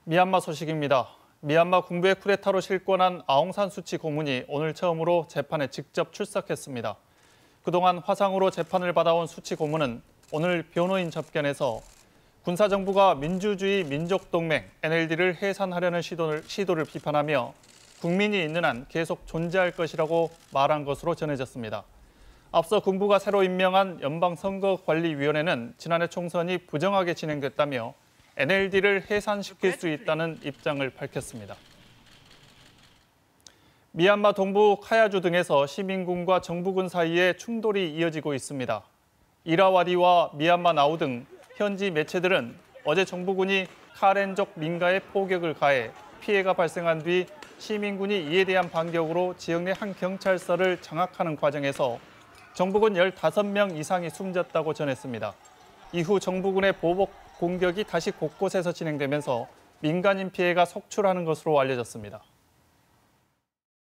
미얀마 소식입니다. 미얀마 군부의 쿠데타로 실권한 아웅산 수치 고문이 오늘 처음으로 재판에 직접 출석했습니다. 그동안 화상으로 재판을 받아온 수치 고문은 오늘 변호인 접견에서 군사정부가 민주주의 민족동맹 NLD를 해산하려는 시도를 비판하며 국민이 있는 한 계속 존재할 것이라고 말한 것으로 전해졌습니다. 앞서 군부가 새로 임명한 연방선거관리위원회는 지난해 총선이 부정하게 진행됐다며 NLD를 해산시킬 수 있다는 입장을 밝혔습니다. 미얀마 동부 카야주 등에서 시민군과 정부군 사이에 충돌이 이어지고 있습니다. 이라와디와 미얀마 나우 등 현지 매체들은 어제 정부군이 카렌족 민가에 포격을 가해 피해가 발생한 뒤 시민군이 이에 대한 반격으로 지역 내 한 경찰서를 장악하는 과정에서 정부군 15명 이상이 숨졌다고 전했습니다. 이후 정부군의 보복 공격이 다시 곳곳에서 진행되면서 민간인 피해가 속출하는 것으로 알려졌습니다.